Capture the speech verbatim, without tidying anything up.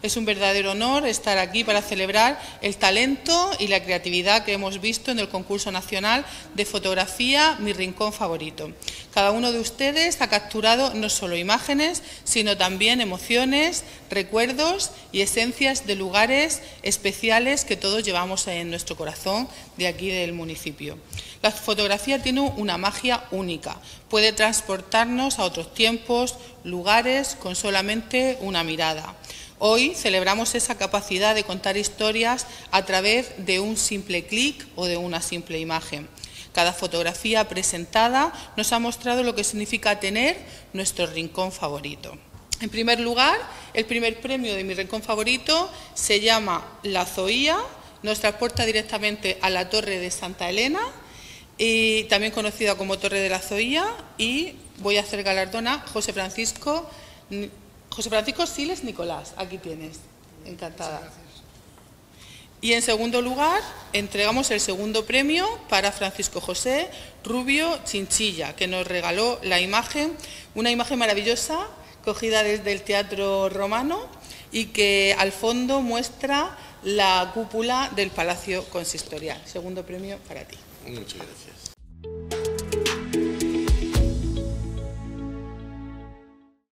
Es un verdadero honor estar aquí para celebrar el talento y la creatividad que hemos visto en el concurso nacional de fotografía Mi Rincón Favorito. Cada uno de ustedes ha capturado no solo imágenes, sino también emociones, recuerdos y esencias de lugares especiales que todos llevamos en nuestro corazón de aquí del municipio. La fotografía tiene una magia única, puede transportarnos a otros tiempos, lugares, con solamente una mirada. Hoy celebramos esa capacidad de contar historias a través de un simple clic o de una simple imagen. Cada fotografía presentada nos ha mostrado lo que significa tener nuestro rincón favorito. En primer lugar, el primer premio de Mi Rincón Favorito se llama La Zoía, nos transporta directamente a la Torre de Santa Elena, y también conocida como Torre de la Zoía, y voy a hacer galardón a José Francisco, José Francisco Siles Nicolás. Aquí tienes, encantada. Y en segundo lugar, entregamos el segundo premio para Francisco José Rubio Chinchilla, que nos regaló la imagen, una imagen maravillosa, cogida desde el Teatro Romano y que al fondo muestra la cúpula del Palacio Consistorial. Segundo premio para ti. Muchas gracias.